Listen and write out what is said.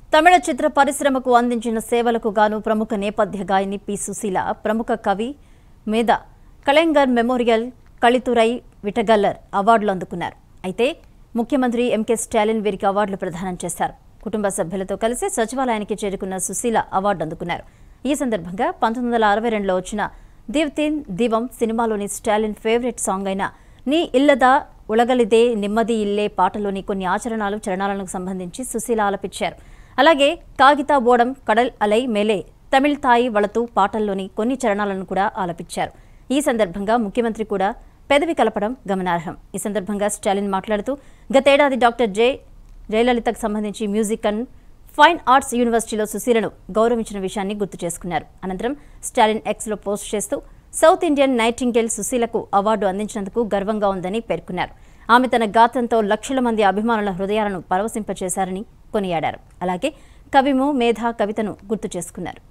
తమిళ చిత్ర పరిశ్రమకు అందించిన సేవలకు గాను ప్రముఖ నేపథ్య గాయని పి సుశీల ప్రముఖ కవి మీద కళంగర్ మెమోరియల్ కలితురై విటగల్లర్ అవార్డులు అందుకున్నారు. అయితే ముఖ్యమంత్రి ఎంకే స్టాలిన్ వీరికి అవార్డులు ప్రదానం చేశారు. కుటుంబ సభ్యులతో కలిసి సచివాలయానికి చేరుకున్న సుశీల అవార్డు అందుకున్నారు. ఈ సందర్భంగా 1962లో వచ్చిన దీవ్తిన్ దీవం సినిమాలోని స్టాలిన్ ఫేవరెట్ సాంగ్ అయిన నీ ఇల్లదా ఉలగలిదే నెమ్మది ఇల్లే పాటలోని కొన్ని చరణాలకు సంబంధించి సుశీల ఆలపించారు. అలాగే కాగితా బోడం కడల్ అలై మేలే తమిళ తాయి వళతు పాటల్లోని కొన్ని చరణాలను కూడా ఆలపించారు. ఈ సందర్భంగా ముఖ్యమంత్రి కూడా పెదవి కలపడం గమనార్హం. ఈ సందర్భంగా స్టాలిన్ మాట్లాడుతూ గతేడాది డాక్టర్ జయలలితకు సంబంధించి మ్యూజిక్ అండ్ ఫైన్ ఆర్ట్స్ యూనివర్సిటీలో సుశీలను గౌరవించిన విషయాన్ని గుర్తు చేసుకున్నారు. అనంతరం స్టాలిన్ ఎక్స్లో పోస్ట్ చేస్తూ సౌత్ ఇండియన్ నైటింగేల్ సుశీలకు అవార్డు అందించినందుకు గర్వంగా ఉందని పేర్కొన్నారు. ఆమె తన గాత్రంతో లక్షల మంది అభిమానుల హృదయాలను పరవశింపచేశారని కొనియాడారు. అలాగే కవిము మేధా కవితను గుర్తు చేసుకున్నారు.